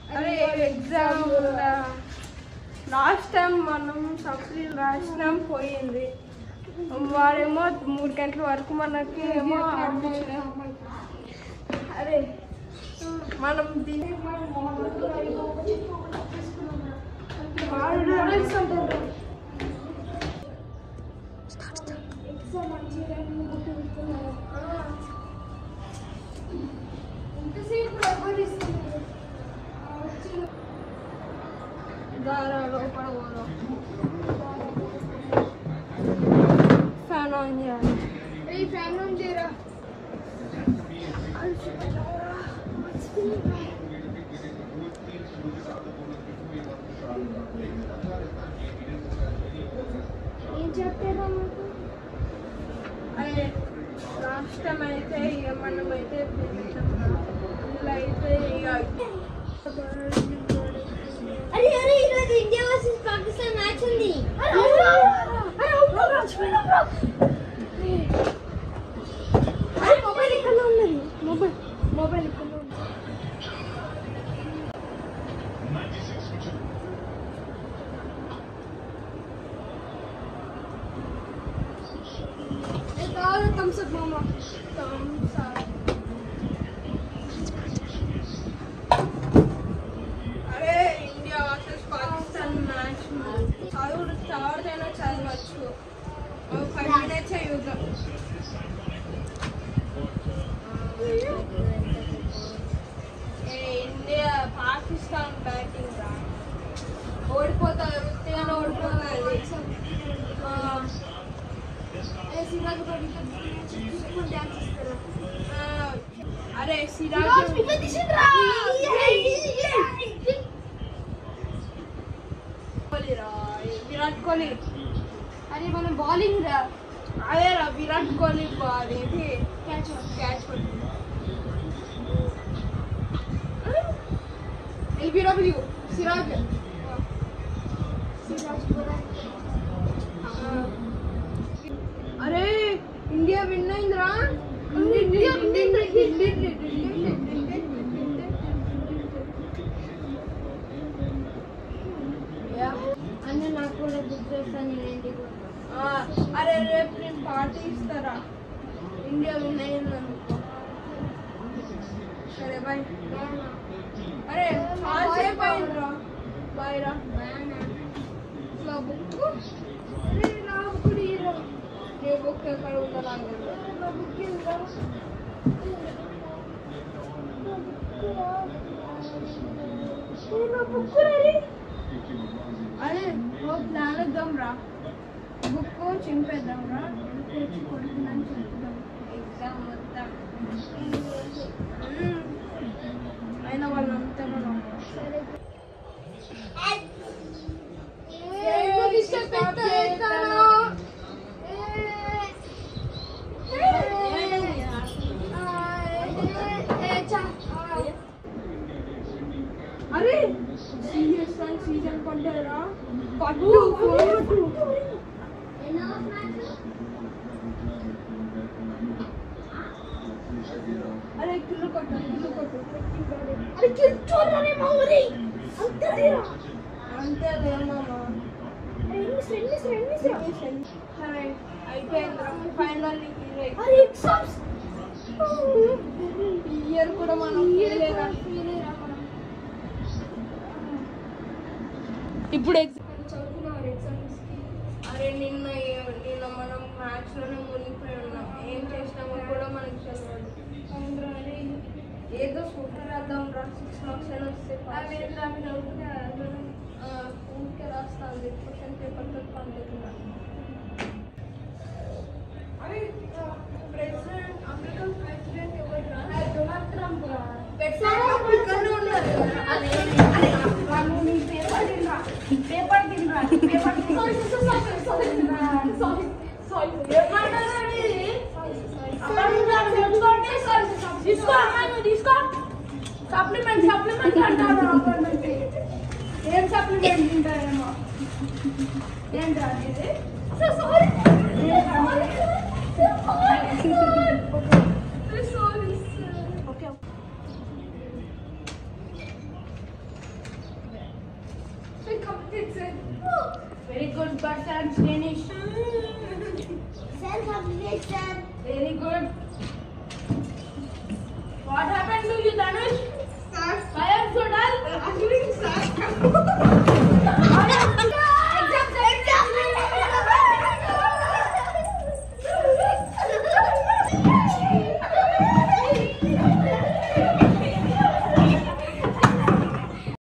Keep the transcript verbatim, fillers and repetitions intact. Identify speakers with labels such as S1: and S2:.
S1: అరే exam last time మనం supply రాసినాం పోయింది. వాడేమో మూడు గంటల వరకు మనకి ఏమో అరే మనం దీన్ని ఫ్యాన్ ఆన్ చేయాలి. ఈ ఫ్యాన్ ఆన్ చేయరా. ఏం చెప్పారా మాకు? అదే లాస్ట్ టైం అయితే ఇక మనం అయితే ఇలా అయితే ఇక
S2: అరే అరే ఈరోజు ఇండియా వర్సెస్ పాకిస్తాన్ మ్యాచ్ ఉంది.
S1: మొబైల్ ఇక్కడ ఉన్నది. మొబైల్ మొబైల్ ఇక్కడ ఉంది. థమ్స్ అప్ మామ. Thumbs up. అరే ఇండియా వర్సెస్ పాకిస్తాన్ మ్యాచ్ చదువు చదవడైనా చదవచ్చు. Five minutes user. India Pakistan batting రా ఓడిపోతారు. వృత్తిగానే ఓడిపోతారు. అరే సిరాజ్ విరాట్ కోహ్లీ. అరే మన బౌలింగ్ రా. అదే రా విరాట్ కోహ్లీ బాల్ ఇది catch catch LBW Siraj Siraj అరే ఇండియా విన్ అయిందిరా. ఇండియా
S2: అన్న నాకు కూడా బుక్ చేస్తాను.
S1: అరే రేపు నేను పార్టీ ఇస్తారా ఇండియా విన్ అయిందనుకో. సరే బాయ్. అరే చాలా సేపు అయిందిరా. బాయ్ రా. నా బుక్ అరే నా బుక్ ఇరా. నీ బుక్ ఎక్కడ ఉందో నాకు తెలియదు. నా బుక్ ఇరా. నా బుక్ రే. అరే ఓ ప్లాన్ వద్దాం రా. బుక్ చింపేద్దాం రా. కొడుకున్నాను చెప్తాం. ఎగ్జామ్ వద్దాం. అయినా వాళ్ళు నమ్ముతారు. అరే సీరియస్ సీజన్ కొంటారా. పట్టు అరే కిలో కొట్టు కిలో కొట్టు. అరే కిల్ చూడరే మామూరి అంతేరా. అంతేలే మామ. ఎన్నిస్ ఎన్నిస్ ఎన్నిస్ సరే అయిపోయిందిరా. ఫైనల్ అరే ఎగ్జామ్స్ ఇయర్ కూడా మనం ఫెయిలేరా. ఇప్పుడు ఎగ్జామ్ చదువుకున్నారు ఎగ్జామ్స్కి. అరే నిన్న నిన్న మనం మ్యాథ్స్లోనే మునిగిపోయి ఉన్నాం. ఏం చేసినామో కూడా మనకి చదవాలి. ఏదో సూపర్ రాద్దాం రా. సిక్స్ మార్క్స్ అయినా వస్తే ఊరికే రాస్తాను. క్వశ్చన్ పేపర్తో పండుతున్నా. అవి ప్రెసిడెంట్ అమెరికన్ ప్రెసిడెంట్ ఎవరు రా? డొనాల్డ్ ట్రంప్ రా. ఇక్కడనే ఉన్నారు. పేపర్ తినరా పేపర్ తినరా పేపర్ తీసుకో అమ్మాయి తీసుకో. సప్లిమెంట్ సప్లిమెంట్ అంటారు. ఏం సప్లిమెంట్ తింటారేమో. ఏం రాదు ఇది. Sorry Very good, but Danish.
S2: Self-application.
S1: Very good.